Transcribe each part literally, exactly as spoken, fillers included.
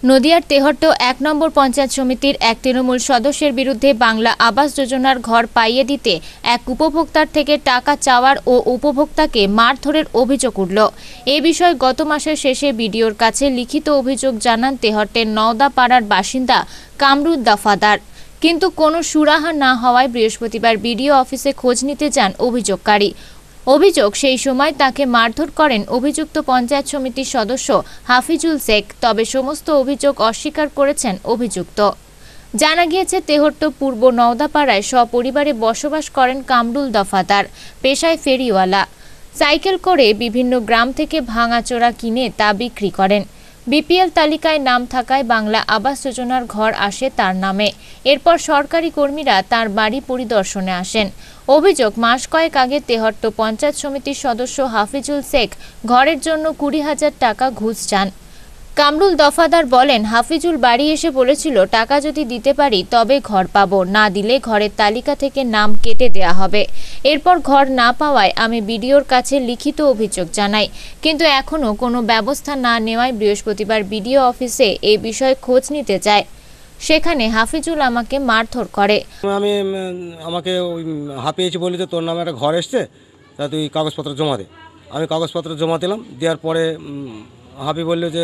নদিয়ার তেহট্ট এক নম্বর পঞ্চায়েত সমিতির এক তৃণমূল সদস্যের বিরুদ্ধে বাংলা আবাস যোজনার ঘর পাইয়ে দিতে এক উপভোক্তার থেকে টাকা চাওয়ার ও উপভোক্তাকে মারধরের অভিযোগ উঠল। এ বিষয়ে গত মাসের শেষে বিডিওর কাছে লিখিত অভিযোগ জানান তেহট্টের নওদাপাড়ার বাসিন্দা কামরুল দফাদার। কিন্তু কোনো সুরাহা না হওয়ায় বৃহস্পতিবার বিডিও অফিসে খোঁজ নিতে যান অভিযোগকারী। অভিযোগ সেই সময় তাকে মারধর করেন অভিযুক্ত পঞ্চায়েত সমিতির সদস্য হাফিজুল শেখ। তবে সমস্ত অভিযোগ অস্বীকার করেছেন অভিযুক্ত। জানা গিয়েছে তেহট্ট পূর্ব নওদাপাড়ায় সপরিবারে বসবাস করেন কামরুল দফাদার। পেশায় ফেরিওয়ালা। সাইকেল করে বিভিন্ন গ্রাম থেকে ভাঙাচোরা কিনে তা বিক্রি করেন। বিপিএল তালিকায় নাম থাকায় বাংলা আবাস যোজনার ঘর আসে তার নামে। এরপর সরকারি কর্মীরা তার বাড়ি পরিদর্শনে আসেন। অভিযোগ, মাস কয়েক আগে তেহট্ট পঞ্চায়েত সমিতির সদস্য হাফিজুল শেখ ঘরের জন্য কুড়ি হাজার টাকা ঘুষ চান। কামরুল দফাদার বলেন, হাফিজুল বাড়ি এসে বলেছিল টাকা যদি দিতে পারি তবে ঘর পাবো, না দিলে ঘরের তালিকা থেকে নাম কেটে দেয়া হবে। এরপর ঘর না পাওয়ায় আমি বিডিওর কাছে লিখিত অভিযোগ জানাই, কিন্তু এখনো কোনো ব্যবস্থা না নেওয়ায় বৃহস্পতিবার বিডিও অফিসে এই বিষয়ে খোঁজ নিতে যায়। সেখানে হাফিজুল আমাকে মারধর করে। আমি আমাকে ওই হাঁপিয়েছি বলি যে তোর নামে একটা ঘর এসছে, তা তুই কাগজপত্র জমা দে। আমি কাগজপত্র জমা দিলাম। দেওয়ার পরে হাঁপি বললো যে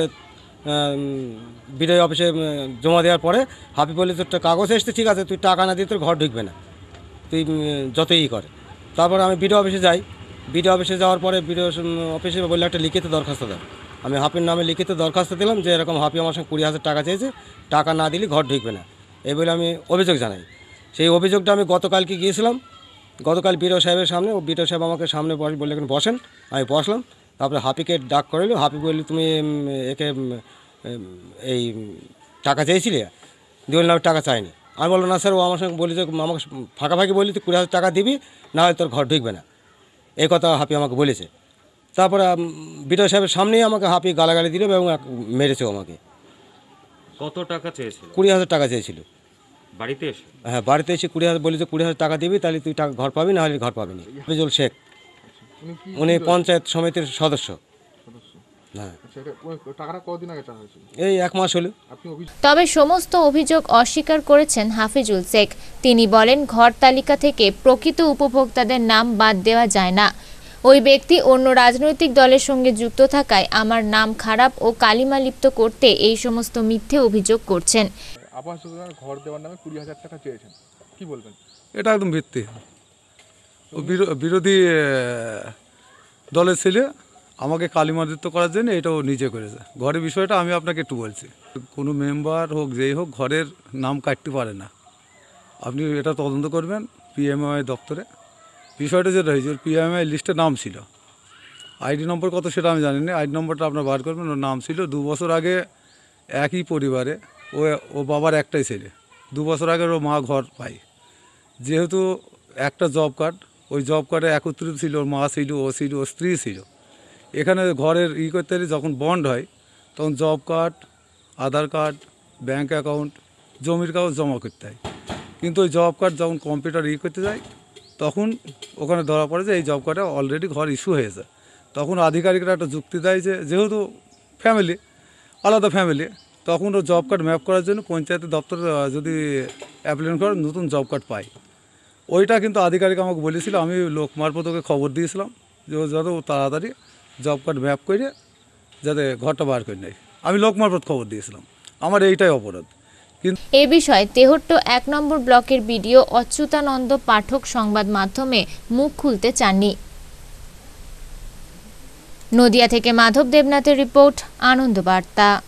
বিডিও অফিসে জমা দেওয়ার পরে হাঁপি বললে তোর কাগজ এসছে, ঠিক আছে, তুই টাকা না দিয়ে তোর ঘর ঢুকবে না, তুই যতই করে। তারপরে আমি বিডিও অফিসে যাই। বিডিও অফিসে যাওয়ার পরে বিডিও অফিসে বললে একটা লিখিত দরখাস্ত দাও। আমি হাঁপির নামে লিখিত দরখাস্ত দিলাম যে এরকম হাঁপি আমার সঙ্গে কুড়ি হাজার টাকা চেয়েছে, টাকা না দিলে ঘর ঢুকবে না, এই বলে আমি অভিযোগ জানাই। সেই অভিযোগটা আমি গতকালকে গিয়েছিলাম, গতকাল বিডিও সাহেবের সামনে। ও বিডিও সাহেব আমাকে সামনে বললে এখানে বসেন। আমি বসলাম। তারপরে হাঁপিকে ডাক করাইলো। হাঁপি বললি তুমি একে এই টাকা চেয়েছিলে? দিয়ে বললাম আমি টাকা চাইনি। আমি বললাম না স্যার, ও আমার সঙ্গে বলি যে আমাকে ফাঁকাফাঁকি বললি তুই কুড়ি হাজার টাকা দিবি, না হলে তোর ঘর ঢুকবে না, এই কথা হাঁপি আমাকে বলেছে। তারপরে বিডিও সাহেবের সামনেই আমাকে হাঁপি গালাগালি দিল এবং মেরেছেও আমাকে। কত টাকা চেয়েছিল? কুড়ি হাজার টাকা চেয়েছিল বাড়িতে এসে? হ্যাঁ, বাড়িতে এসে কুড়ি হাজার বলি যে কুড়ি হাজার টাকা দিবি, তাহলে তুই টাকা ঘর পাবি, না হলে ঘর পাবি না। হাফিজুল শেখ, উনি পঞ্চায়েত সমিতির সদস্য। হ্যাঁ, এই এক মাস হলো। তবে সমস্ত অভিযোগ অস্বীকার করেছেন হাফিজুল শেখ। তিনি বলেন, ঘর তালিকা থেকে প্রকৃত উপভোক্তাদের নাম বাদ দেওয়া যায় না। ওই ব্যক্তি অন্য রাজনৈতিক দলের সঙ্গে যুক্ত থাকায় আমার নাম খারাপ ও কালিমা লিপ্ত করতে এই সমস্ত মিথ্যে অভিযোগ করছেন। আবাস যোজনার ঘর দেওয়ার নামে কুড়ি হাজার টাকা চেয়েছেন, কি বলবেন? এটা একদম ভিত্তি। ও বিরোধী দলের ছেলে আমাকে কালিমাদিত্য করার জন্য এটাও নিজে করেছে। ঘরের বিষয়টা আমি আপনাকে একটু বলছি। কোনো মেম্বার হোক, যেই হোক, ঘরের নাম কাটতে পারে না। আপনি এটা তদন্ত করবেন পিএমআই দপ্তরে। বিষয়টা যেটা হয়েছে, ওর পিএমআই লিস্টে নাম ছিল, আইডি নম্বর কত সেটা আমি জানি না। আইডি নম্বরটা আপনার বার করবেন। ওর নাম ছিল। দু বছর আগে একই পরিবারে, ও ও বাবার একটাই ছেলে, দু বছর আগে ওর মা ঘর পায়। যেহেতু একটা জব কার্ড, ওই জব কার্ডে একত্রিত ছিল, ওর মা ছিল, ও ছিল, ওর স্ত্রী ছিল। এখানে ঘরের ই করতে গেলে যখন বন্ড হয় তখন job card, Aadhaar card, bank account, জমির কাগজ জমা করতে হয়। কিন্তু ওই জব কার্ড যখন কম্পিউটার ই করতে যায় তখন ওখানে ধরা পড়ে যে এই জব কার্ডে অলরেডি ঘর ইস্যু হয়েছে। তখন আধিকারিকরা একটা যুক্তি দেয় যে যেহেতু ফ্যামিলি, আলাদা ফ্যামিলি, তখন ও জব কার্ড ম্যাপ করার জন্য পঞ্চায়েতের দপ্তর যদি অ্যাপ্লিকেশন করে নতুন জব কার্ড পায়। ওইটা কিন্তু আধিকারিক আমাকে বলেছিল। আমি লোক মারফত ওকে খবর দিয়েছিলাম যে ও যত তাড়াতাড়ি জব কার্ড ম্যাপ করে যাতে ঘরটা বার করে নেয়। আমি লোক মারফত খবর দিয়েছিলাম। আমার এইটাই অপরাধ। কিন্তু এ বিষয়ে তেহট্ট এক নম্বর ব্লকের বিডিও অচ্যুতানন্দ পাঠক সংবাদ মাধ্যমে মুখ খুলতে চাননি। নদিয়া থেকে মাধব দেবনাথের রিপোর্ট, আনন্দবার্তা।